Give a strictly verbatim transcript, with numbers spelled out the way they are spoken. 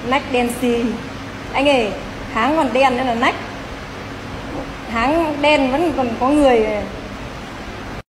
Nách đen xì. Anh ơi, háng còn đen nữa là nách. Háng đen vẫn còn có người.